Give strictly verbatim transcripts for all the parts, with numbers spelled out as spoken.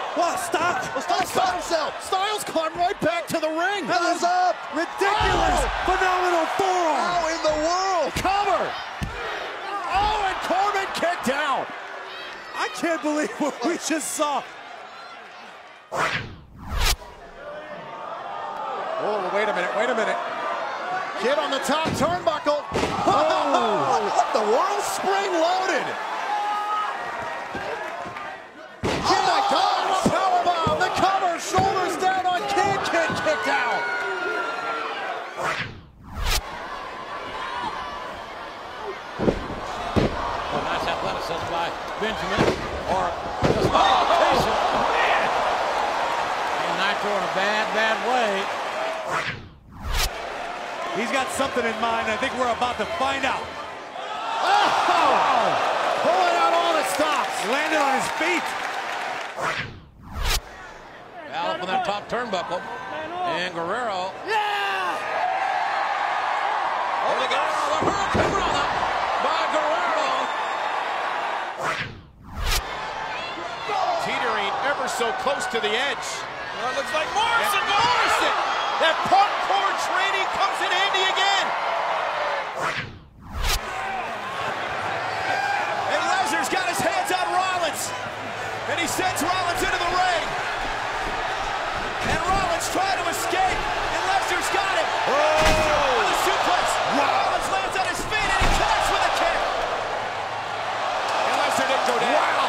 What? Stop! Well, Styles caught himself. Styles climbed right back to the ring. That was up. Ridiculous. Oh. Phenomenal forearm. How in the world? Cover. Oh, and Corbin kicked out. I can't believe what we just saw. Oh, wait a minute, wait a minute. Kid on the top turnbuckle. Oh, what the world? Spring loaded. Oh my God, powerbomb, the cover, shoulders down on Kid, Kid kicked out. Oh, nice athleticism by Benjamin, or just by rotation. Man! And Nitro in a bad, bad way. He's got something in mind. I think we're about to find out. Oh! Pulling out all the stops. He landed on his feet. Val up on that top turnbuckle. And Guerrero. Yeah! Oh, they got a cover on that by Guerrero. Teetering ever so close to the edge. Well, it looks like Morrison. And Morrison! That parkour training comes in handy again. And Lesnar's got his hands on Rollins. And he sends Rollins into the ring. And Rollins trying to escape. And Lesnar's got him. Oh! With a suplex. Rollins lands on his feet and he connects with a kick. And Lesnar didn't go down. Wow!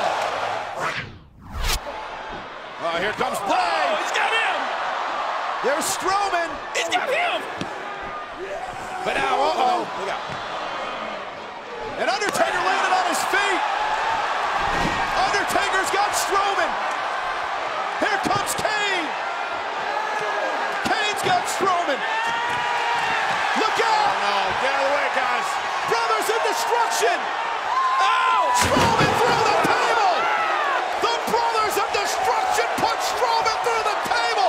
Oh, here comes play. Oh, he's got him. There's Strowman. He's got him. But now, uh-oh. Look out. And Undertaker landed on his feet. Undertaker's got Strowman. Here comes Kane. Kane's got Strowman. Look out. Oh, no. Get out of the way, guys. Brothers in Destruction. Oh! Strowman through the table. The Brothers of Destruction put Strowman through the table.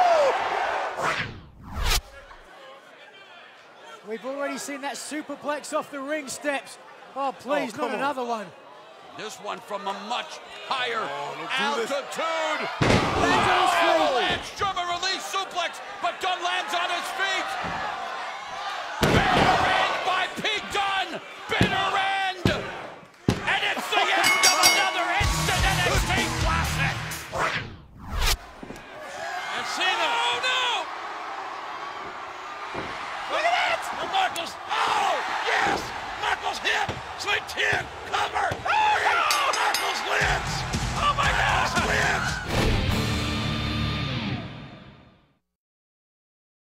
We've already seen that superplex off the ring steps. Oh, please, Oh, not on. another one. This one from a much higher do this. altitude. Lands on his feet. Avalanche, German release suplex, but Dunn lands on his feet. Bitter end by Pete Dunne. Bitter end. And it's the end of another instant N X T Classic. And Cena. Oh, no. Look at that. And Marcus. Oh!